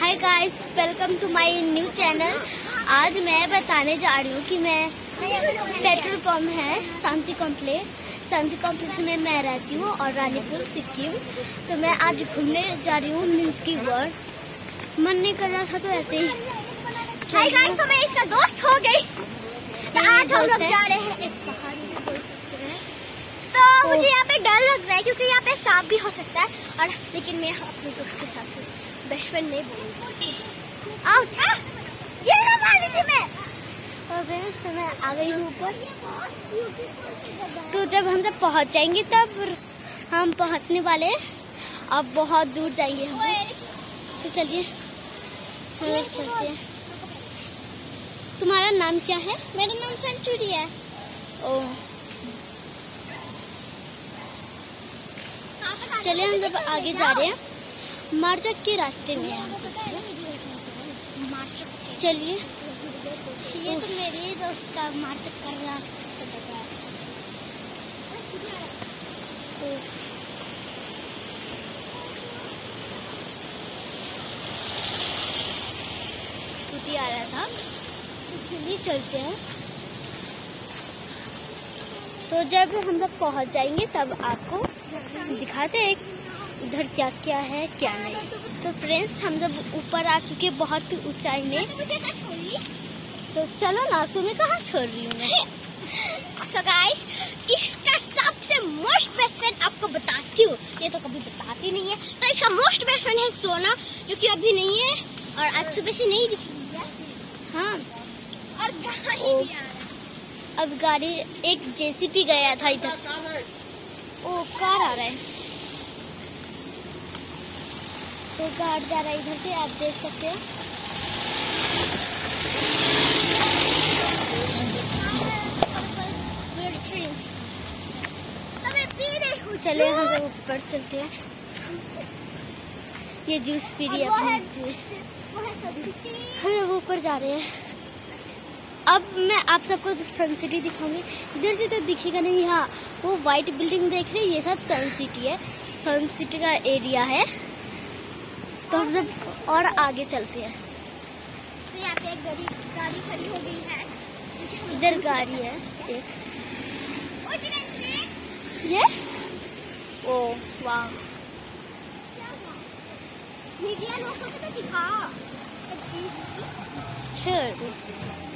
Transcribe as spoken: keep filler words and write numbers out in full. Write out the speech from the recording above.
Hi guys, welcome to my new channel. आज मैं बताने जा रही हूँ कि मैं पेट्रोल पंप है शांति कॉम्प्लेक्स शांति कॉम्प्लेक्स में मैं रहती हूँ और रानीपुर सिक्किम। तो मैं आज घूमने जा रही हूँ मीन्स की वर्ड मन नहीं कर रहा था तो ऐसे ही। हाय गाइस, तो मैं इसका दोस्त हो गई। तो आज हम लोग जा रहे हैं एक पहाड़ी पे, बोल सकते हैं। तो मुझे यहाँ पे डर लग रहा है क्योंकि यहाँ पे सांप भी हो सकता है, और लेकिन मैं अपने दोस्त के साथ हूँ, बेस्ट फ्रेंड नहीं बोलूँगी। आउच, ये ना मार रही थी मैं। तो फ्रेंड्स तो मैं आ गई हूँ ऊपर। तो जब हम जब पहुँच जाएंगे तब हम पहुँचने वाले हैं। अब बहुत दूर जाएंगे हम, तो चलिए हम लोग चलते हैं। तुम्हारा नाम क्या है? मेरा नाम सेंचुरी है। ओ चलिए हम जब आगे जा रहे हैं, मार्चक के रास्ते में हम चलिए। ये तो मेरे दोस्त का मार्चक का रास्ता का जगह है। स्कूटी आ रहा था, चलिए चलते हैं। तो जब हम लोग पहुंच जाएंगे तब आपको दिखाते हैं उधर क्या क्या है क्या नहीं। तो फ्रेंड्स हम जब ऊपर आ चुके बहुत ऊंचाई में, तो चलो ना, तुम्हें कहाँ छोड़ रही हूँ मैं। So guys, इसका सबसे मोस्ट बेस्ट फ्रेंड आपको बताती हूँ, ये तो कभी बताती नहीं है। तो इसका मोस्ट बेस्ट फ्रेंड है सोना, जो कि अभी नहीं है और आज सुबह से नहीं दिखी है। हाँ, और गाड़ी भी आ रहा है। अब गाड़ी एक जेसीबी गया था इधर, ओ कार आ रहा है। तो कार जा रहा है इधर से, आप देख सकते हैं। चले हम लोग ऊपर चलते हैं। ये जूस पी रही है अपनी, हम लोग ऊपर जा रहे हैं। अब मैं आप सबको सन सिटी दिखाऊंगी। इधर से तो दिखेगा नहीं। यहाँ वो व्हाइट बिल्डिंग देख रहे हैं, ये सब सन सिटी है, सन सिटी का एरिया है। तो हम सब और आगे चलते हैं। तो यहाँ पे एक गाड़ी गाड़ी खड़ी हो गई है। इधर गाड़ी है एक। यस, ओ वाह, मीडिया लोगों को तो दिखा। छोड़